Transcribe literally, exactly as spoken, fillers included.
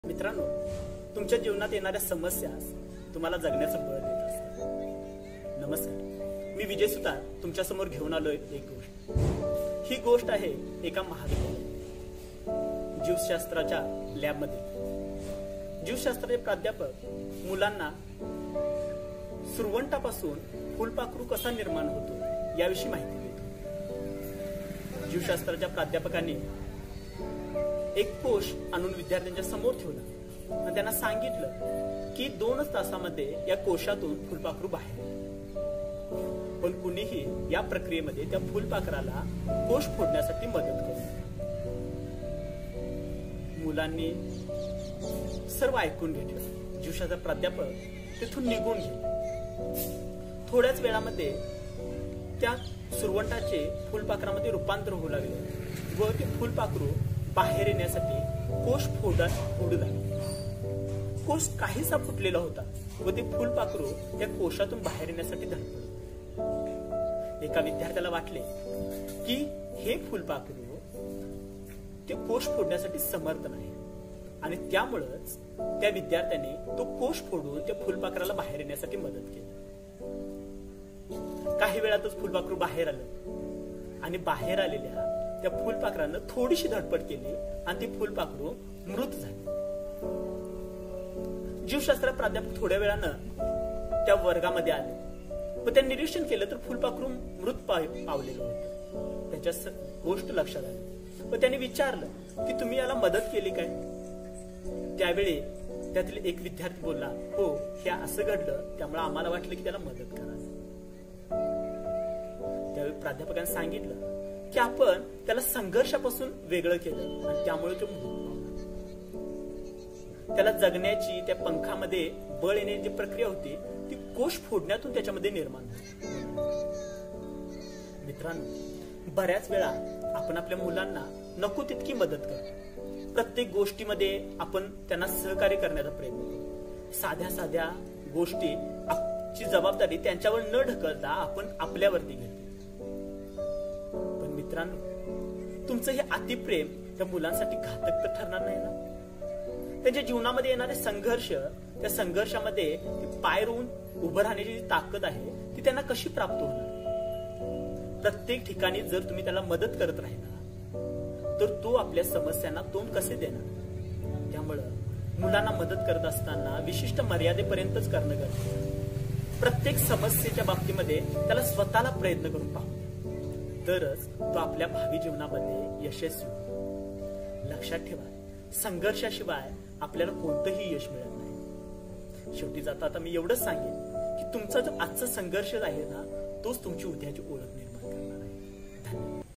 मित्रांनो, तुमच्या जीवनात येणाऱ्या समस्या तुम्हाला जगण्याचं बळ देत असतात. नमस्कार, मी विजय सुतार तुमच्या समोर घेऊन आलोय एक गोष्ट. ही गोष्ट आहे एका महाविद्यालयात जीवशास्त्राच्या लॅबमध्ये. जीवशास्त्राचे प्राध्यापक मुलांना सुरवंटापासून फुलपाखरू कसा निर्माण होतो याविषयी माहिती देतो. जीवशास्त्राच्या प्राध्यापकांनी एक कोश आणून विद्यार्थ्यांच्या समोर ठेवला आणि त्यांना सांगितलं की दोनच तासामध्ये या कोशातून फुलपाखरू बाहेर येईल. पण कुणीही या प्रक्रियेमध्ये त्या फुलपाखराला कोश फोडण्यासाठी मदत करू. मुलांनी सर्व ऐकून घेतलं. जीवशास्त्र प्राध्यापक तिथून निघून गेले. थोड्याच वेळामध्ये त्या सुरवंटाचे फुलपाखरामध्ये रूपांतर होऊ लागले व ते फुलपाखरू बाहेर येण्यासाठी कोश फोडा फोडू लागले. कोश काहीसा फुटलेला होता व ते फुलपाखरू त्या कोशातून बाहेर येण्यासाठी धडपडले. एका विद्यार्थ्याला वाटले की हे फुलपाखरू ते कोश फोडण्यासाठी समर्थ नाही आणि त्यामुळेच त्या विद्यार्थ्याने तो कोश फोडून त्या फुलपाखराला बाहेर येण्यासाठी मदत केली. काही वेळातच फुलपाखरू बाहेर आलं आणि बाहेर आलेल्या त्या फुलपाखरानं थोडीशी धडपड केली आणि ती फुलपाखरू मृत झाली. जीवशास्त्र प्राध्यापक थोड्या वेळानं त्या वर्गामध्ये आले व त्यांनी निरीक्षण केलं तर फुलपाखरू मृत पावलेलं होतं. त्याच्या गोष्ट लक्षात आली व त्यांनी विचारलं की तुम्ही याला मदत केली काय. त्यावेळी त्यातील एक विद्यार्थी बोलला, हो, हे असं घडलं त्यामुळे आम्हाला वाटलं की त्याला मदत करा. त्यावेळी प्राध्यापकांनी सांगितलं की आपण त्याला संघर्षापासून वेगळं केलं आणि त्यामुळे तो मृत पावला. त्याला जगण्याची, त्या पंखामध्ये बळ येण्याची प्रक्रिया होती ती कोश फोडण्यातून त्याच्यामध्ये निर्माण झाली. मित्रांनो, बऱ्याच वेळा आपण आपल्या मुलांना नको तितकी मदत करतो. प्रत्येक गोष्टीमध्ये आपण त्यांना सहकार्य करण्याचा प्रयत्न करतो. साध्या साध्या गोष्टी ची जबाबदारी त्यांच्यावर न ढकलता आपण आपल्यावरती घेतो. मित्रांनो, तुमचं हे अतिप्रेम त्या मुलांसाठी घातक तर ठरणार नाही ना. त्यांच्या जीवनामध्ये येणारे संघर्ष, त्या संघर्षामध्ये पाय रोवून उभं राहण्याची जी ताकद आहे ती त्यांना कशी प्राप्त होणार. प्रत्येक ठिकाणी जर तुम्ही त्याला मदत करत राहिला तर तो आपल्या समस्यांना तोंड कसे देणार. त्यामुळं मुलांना मदत करत असताना विशिष्ट मर्यादेपर्यंतच करणं गरजेचं आहे. प्रत्येक समस्येच्या बाबतीमध्ये त्याला स्वतःला प्रयत्न करून पाहू, तरच तो आपल्या भावी जीवनामध्ये यशस्वी होईल. लक्षात ठेवा, संघर्षाशिवाय आपल्याला कोणतंही यश मिळत नाही. शेवटी जाता आता मी एवढंच सांगेन की तुमचा जो आजचा संघर्ष आहे ना, तोच तुमची उद्याची ओळख निर्माण करणार आहे. धन्यवाद.